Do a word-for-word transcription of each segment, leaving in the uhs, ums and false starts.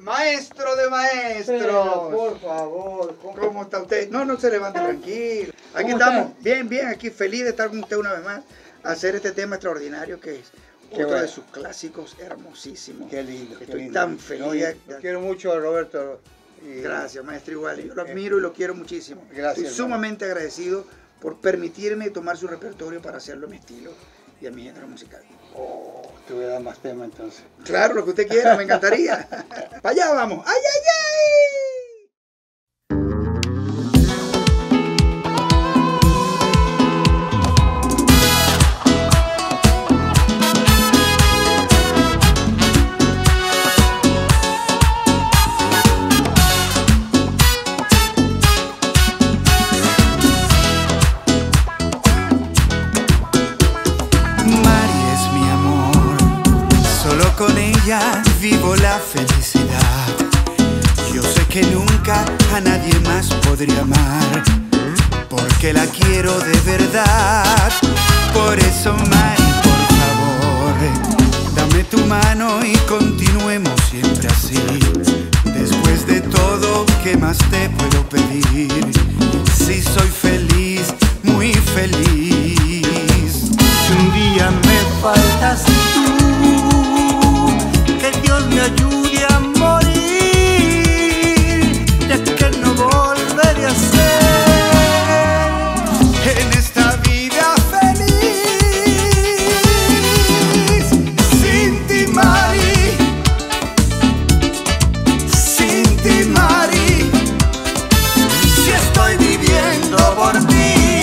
Maestro de maestros. Pero, por favor. ¿Cómo? ¿Cómo está usted? No, no se levante, tranquilo. Aquí estamos, está? bien, bien, aquí feliz de estar con usted una vez más, a hacer este tema extraordinario que es qué otro bueno. de sus clásicos hermosísimos. Qué lindo. Estoy qué lindo. tan feliz. No, yo, yo quiero mucho a Roberto. Y, Gracias, maestro, igual. Yo lo admiro y lo quiero muchísimo. Gracias. Estoy sumamente hermano. agradecido por permitirme tomar su repertorio para hacerlo a mi estilo y a mi género musical. Oh, te voy a dar más tema entonces. Claro, lo que usted quiera, me encantaría. Para allá vamos. ¡Ay, ay, ay! Con ella vivo la felicidad. Yo sé que nunca a nadie más podría amar, porque la quiero de verdad. Por eso, Mari, por favor, dame tu mano y continuemos siempre así. Después de todo, ¿qué más te puedo pedir? Si soy feliz, muy feliz. Si un día me faltas tú, que Dios me ayude a morir, ya que no volveré a ser en esta vida feliz. Sin ti, Mari, sin ti, Mari, si estoy viviendo por ti.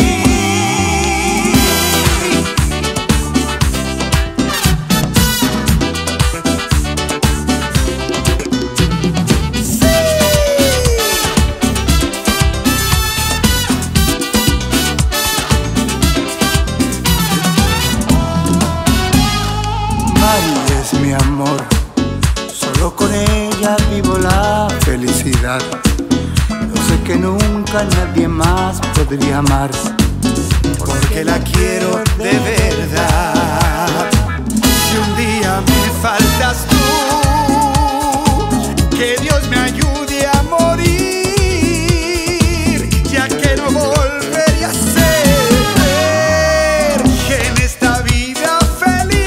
Mi amor, solo con ella vivo la felicidad. Yo sé que nunca nadie más podría amar, porque la quiero de verdad. Si un día me faltas tú, que Dios me ayude a morir, ya que no volveré a ser en esta vida feliz.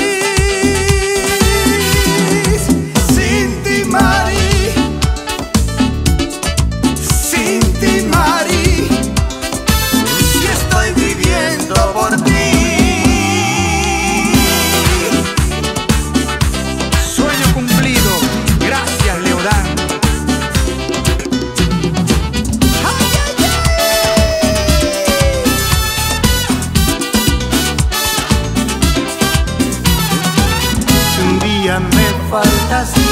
me faltas